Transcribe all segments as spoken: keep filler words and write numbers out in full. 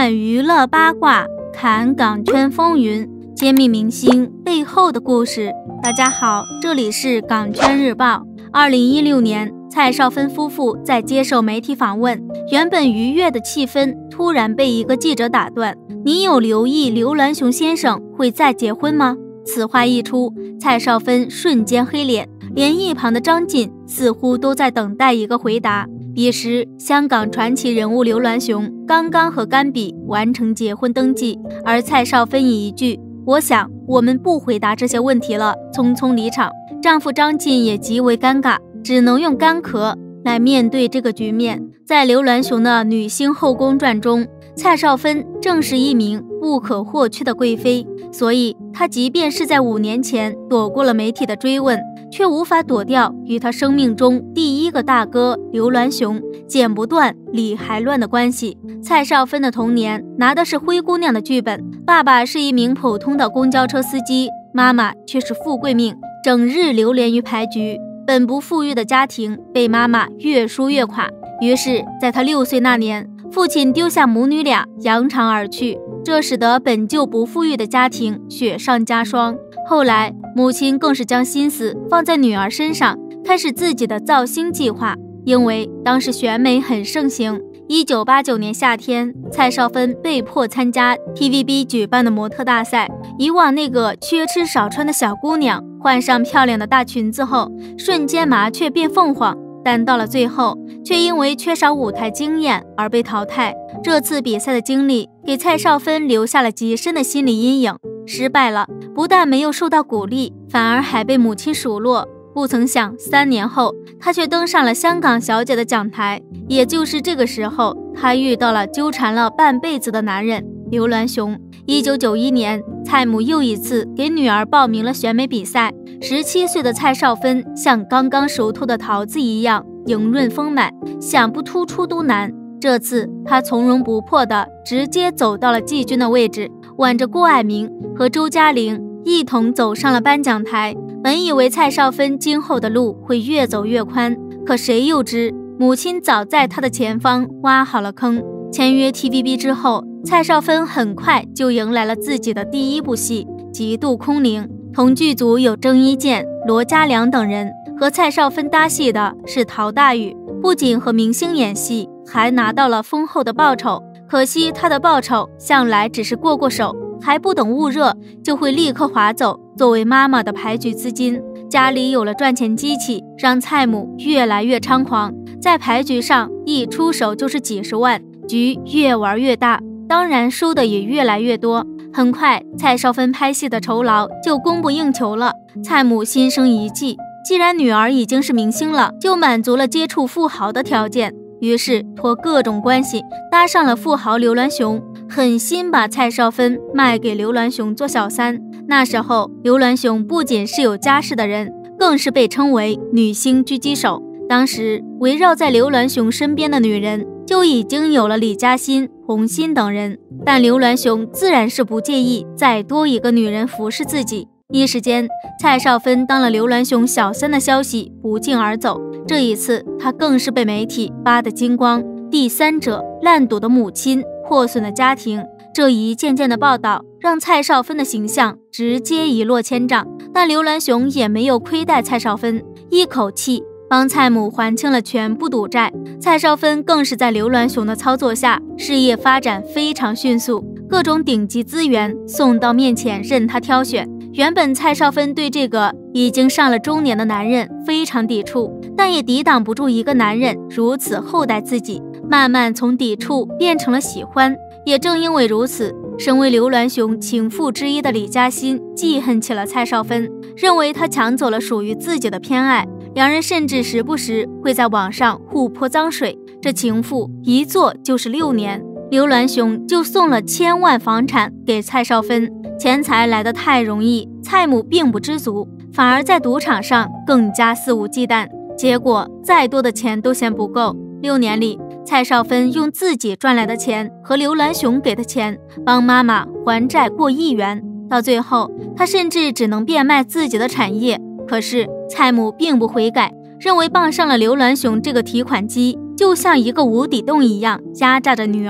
看娱乐八卦，看港圈风云，揭秘明星背后的故事。大家好，这里是港圈日报。二零一六年，蔡少芬夫妇在接受媒体访问，原本愉悦的气氛突然被一个记者打断：“你有留意刘銮雄先生会再结婚吗？”此话一出，蔡少芬瞬间黑脸，连一旁的张晋似乎都在等待一个回答。彼时，香港传奇人物刘銮雄刚刚和甘比完成结婚登记，而蔡少芬以一句“我想我们不回答这些问题了”匆匆离场。丈夫张晋也极为尴尬，只能用干咳来面对这个局面。在刘銮雄的女星后宫传中，蔡少芬正是一名不可或缺的贵妃，所以她即便是在五年前躲过了媒体的追问，却无法躲掉与她生命中第一个大哥刘銮雄剪不断理还乱的关系。蔡少芬的童年拿的是灰姑娘的剧本，爸爸是一名普通的公交车司机，妈妈却是富贵命，整日流连于牌局。本不富裕的家庭被妈妈越输越垮，于是在她六岁那年，父亲丢下母女俩扬长而去，这使得本就不富裕的家庭雪上加霜。后来母亲更是将心思放在女儿身上，开始自己的造星计划。因为当时选美很盛行，一九八九年夏天，蔡少芬被迫参加 T V B 举办的模特大赛。以往那个缺吃少穿的小姑娘，换上漂亮的大裙子后，瞬间麻雀变凤凰，但到了最后，却因为缺少舞台经验而被淘汰。这次比赛的经历给蔡少芬留下了极深的心理阴影。失败了，不但没有受到鼓励，反而还被母亲数落。不曾想，三年后，她却登上了香港小姐的讲台。也就是这个时候，她遇到了纠缠了半辈子的男人刘銮雄。一九九一年，蔡母又一次给女儿报名了选美比赛。十七岁的蔡少芬像刚刚熟透的桃子一样莹润丰满，想不突出都难。这次她从容不迫地直接走到了季军的位置，挽着郭蔼明和周嘉玲一同走上了颁奖台。本以为蔡少芬今后的路会越走越宽，可谁又知母亲早在她的前方挖好了坑。签约 T V B 之后，蔡少芬很快就迎来了自己的第一部戏《极度空灵》。同剧组有郑伊健、罗嘉良等人，和蔡少芬搭戏的是陶大宇，不仅和明星演戏，还拿到了丰厚的报酬。可惜他的报酬向来只是过过手，还不等捂热就会立刻划走作为妈妈的牌局资金。家里有了赚钱机器，让蔡母越来越猖狂，在牌局上一出手就是几十万，局越玩越大，当然输的也越来越多。很快，蔡少芬拍戏的酬劳就供不应求了。蔡母心生一计，既然女儿已经是明星了，就满足了接触富豪的条件，于是托各种关系搭上了富豪刘銮雄，狠心把蔡少芬卖给刘銮雄做小三。那时候，刘銮雄不仅是有家室的人，更是被称为女星狙击手。当时围绕在刘銮雄身边的女人就已经有了李嘉欣、洪欣等人，但刘銮雄自然是不介意再多一个女人服侍自己。一时间，蔡少芬当了刘銮雄小三的消息不胫而走。这一次，她更是被媒体扒得精光，第三者、烂赌的母亲、破损的家庭，这一件件的报道让蔡少芬的形象直接一落千丈。但刘銮雄也没有亏待蔡少芬，一口气帮蔡母还清了全部赌债。蔡少芬更是在刘銮雄的操作下，事业发展非常迅速，各种顶级资源送到面前任他挑选。原本蔡少芬对这个已经上了中年的男人非常抵触，但也抵挡不住一个男人如此厚待自己，慢慢从抵触变成了喜欢。也正因为如此，身为刘銮雄情妇之一的李嘉欣记恨起了蔡少芬，认为他抢走了属于自己的偏爱。两人甚至时不时会在网上互泼脏水，这情妇一做就是六年。刘銮雄就送了千万房产给蔡少芬，钱财来得太容易，蔡母并不知足，反而在赌场上更加肆无忌惮。结果再多的钱都嫌不够，六年里，蔡少芬用自己赚来的钱和刘銮雄给的钱帮妈妈还债过亿元，到最后，她甚至只能变卖自己的产业。可是蔡母并不悔改，认为傍上了刘銮雄这个提款机，就像一个无底洞一样压榨着女儿。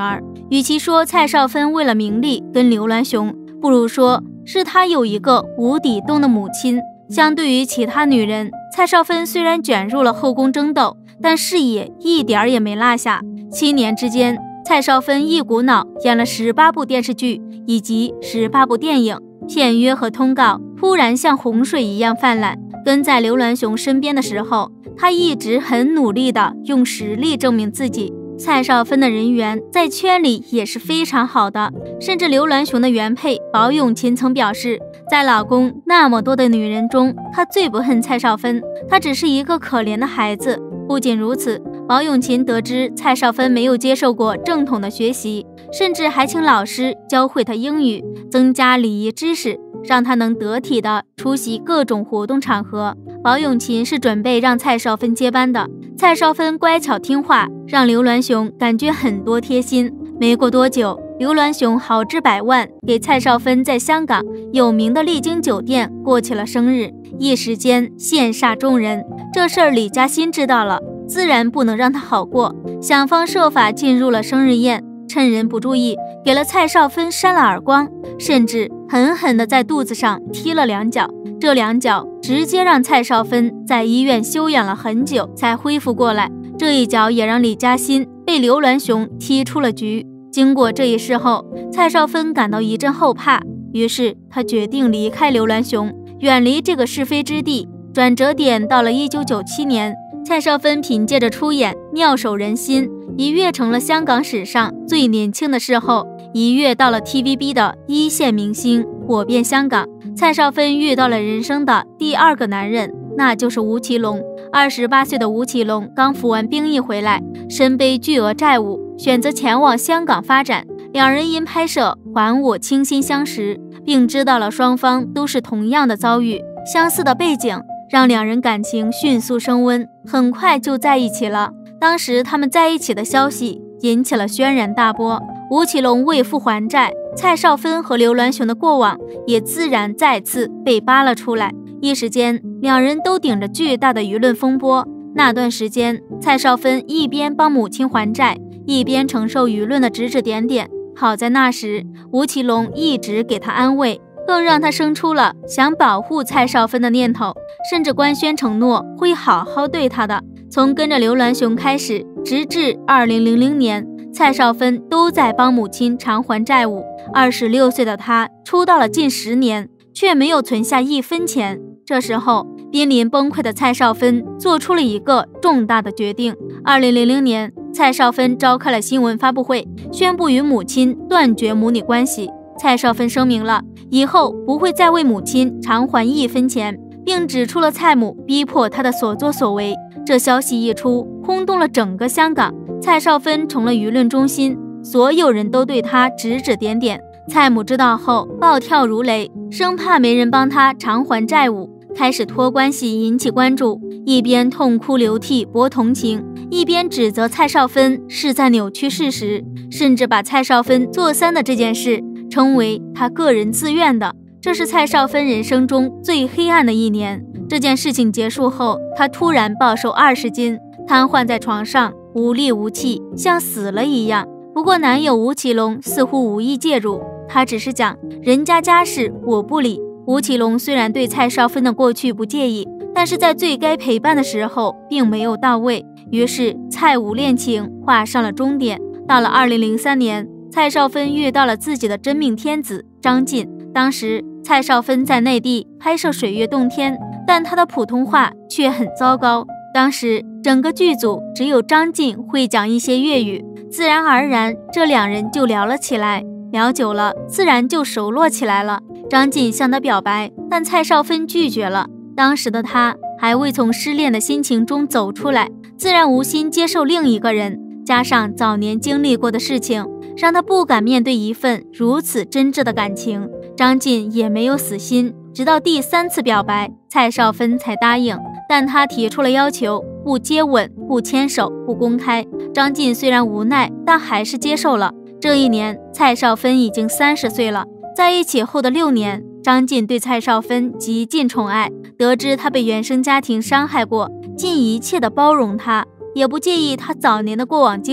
与其说蔡少芬为了名利跟刘銮雄，不如说是她有一个无底洞的母亲。相对于其他女人，蔡少芬虽然卷入了后宫争斗，但事业一点儿也没落下。七年之间，蔡少芬一股脑演了十八部电视剧以及十八部电影，片约和通告突然像洪水一样泛滥。跟在刘銮雄身边的时候，她一直很努力地用实力证明自己。蔡少芬的人缘在圈里也是非常好的，甚至刘銮雄的原配宝永琴曾表示，在老公那么多的女人中，她最不恨蔡少芬，她只是一个可怜的孩子。不仅如此，宝永琴得知蔡少芬没有接受过正统的学习，甚至还请老师教会她英语，增加礼仪知识，让她能得体地出席各种活动场合。宝永琴是准备让蔡少芬接班的，蔡少芬乖巧听话，让刘銮雄感觉很多贴心。没过多久，刘銮雄豪掷百万给蔡少芬在香港有名的丽晶酒店过起了生日，一时间羡煞众人。这事儿李嘉欣知道了，自然不能让他好过，想方设法进入了生日宴，趁人不注意给了蔡少芬扇了耳光，甚至狠狠地在肚子上踢了两脚。这两脚直接让蔡少芬在医院休养了很久才恢复过来，这一脚也让李嘉欣被刘銮雄踢出了局。经过这一事后，蔡少芬感到一阵后怕，于是她决定离开刘銮雄，远离这个是非之地。转折点到了一九九七年，蔡少芬凭借着出演《妙手仁心》，一跃成了香港史上最年轻的视后，一跃到了 T V B 的一线明星，火遍香港。蔡少芬遇到了人生的第二个男人，那就是吴奇隆。二十八岁的吴奇隆刚服完兵役回来，身背巨额债务，选择前往香港发展。两人因拍摄《还我倾心》相识，并知道了双方都是同样的遭遇，相似的背景让两人感情迅速升温，很快就在一起了。当时他们在一起的消息引起了轩然大波，吴奇隆为父还债，蔡少芬和刘銮雄的过往也自然再次被扒了出来。一时间，两人都顶着巨大的舆论风波。那段时间，蔡少芬一边帮母亲还债，一边承受舆论的指指点点。好在那时，吴奇隆一直给他安慰，更让他生出了想保护蔡少芬的念头，甚至官宣承诺会好好对她的。从跟着刘銮雄开始，直至二零零零年，蔡少芬都在帮母亲偿还债务。二十六岁的她出道了近十年，却没有存下一分钱。这时候，濒临崩溃的蔡少芬做出了一个重大的决定。二零零零年，蔡少芬召开了新闻发布会，宣布与母亲断绝母女关系。蔡少芬声明了以后不会再为母亲偿还一分钱，并指出了蔡母逼迫她的所作所为。这消息一出，轰动了整个香港，蔡少芬成了舆论中心，所有人都对她指指点点。蔡母知道后暴跳如雷，生怕没人帮她偿还债务，开始托关系引起关注，一边痛哭流涕博同情，一边指责蔡少芬是在扭曲事实，甚至把蔡少芬做三的这件事称为他个人自愿的。这是蔡少芬人生中最黑暗的一年。这件事情结束后，她突然暴瘦二十斤，瘫痪在床上，无力无气，像死了一样。不过男友吴奇隆似乎无意介入，他只是讲人家家事我不理。吴奇隆虽然对蔡少芬的过去不介意，但是在最该陪伴的时候并没有到位，于是蔡吴恋情画上了终点。到了二零零三年，蔡少芬遇到了自己的真命天子张晋。当时蔡少芬在内地拍摄《水月洞天》，但她的普通话却很糟糕。当时整个剧组只有张晋会讲一些粤语，自然而然这两人就聊了起来，聊久了自然就熟络起来了。张晋向她表白，但蔡少芬拒绝了。当时的她还未从失恋的心情中走出来，自然无心接受另一个人，加上早年经历过的事情，让她不敢面对一份如此真挚的感情。张晋也没有死心，直到第三次表白，蔡少芬才答应，但他提出了要求，不接吻，不牵手，不公开。张晋虽然无奈，但还是接受了。这一年，蔡少芬已经三十岁了。在一起后的六年，张晋对蔡少芬极尽宠爱，得知她被原生家庭伤害过，尽一切的包容她，也不介意她早年的过往经历，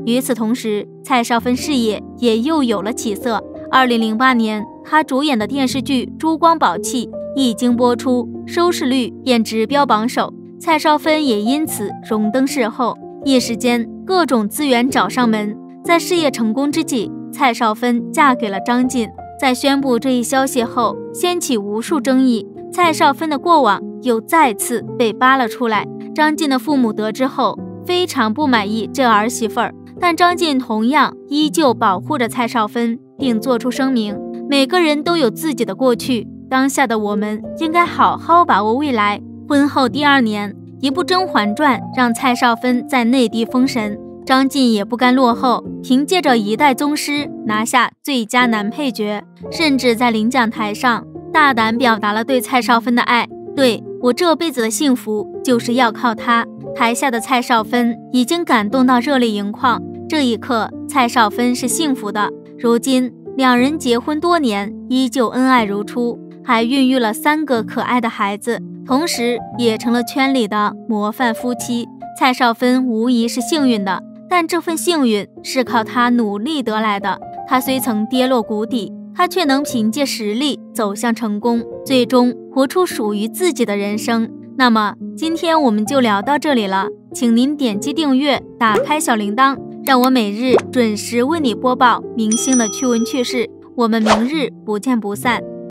与此同时，蔡少芬事业也又有了起色。二零零八年，她主演的电视剧《珠光宝气》一经播出，收视率便直飙榜首，蔡少芬也因此荣登视后。一时间，各种资源找上门。在事业成功之际，蔡少芬嫁给了张晋。在宣布这一消息后，掀起无数争议，蔡少芬的过往又再次被扒了出来。张晋的父母得知后，非常不满意这儿媳妇儿，但张晋同样依旧保护着蔡少芬，并做出声明：每个人都有自己的过去，当下的我们应该好好把握未来。婚后第二年，一部《甄嬛传》让蔡少芬在内地封神，张晋也不甘落后，凭借着一代宗师拿下最佳男配角，甚至在领奖台上大胆表达了对蔡少芬的爱。对，我这辈子的幸福就是要靠他。台下的蔡少芬已经感动到热泪盈眶，这一刻蔡少芬是幸福的。如今两人结婚多年，依旧恩爱如初，还孕育了三个可爱的孩子，同时也成了圈里的模范夫妻。蔡少芬无疑是幸运的，但这份幸运是靠她努力得来的。她虽曾跌落谷底，她却能凭借实力走向成功，最终活出属于自己的人生。那么今天我们就聊到这里了，请您点击订阅，打开小铃铛，让我每日准时为你播报明星的趣闻趣事。我们明日不见不散。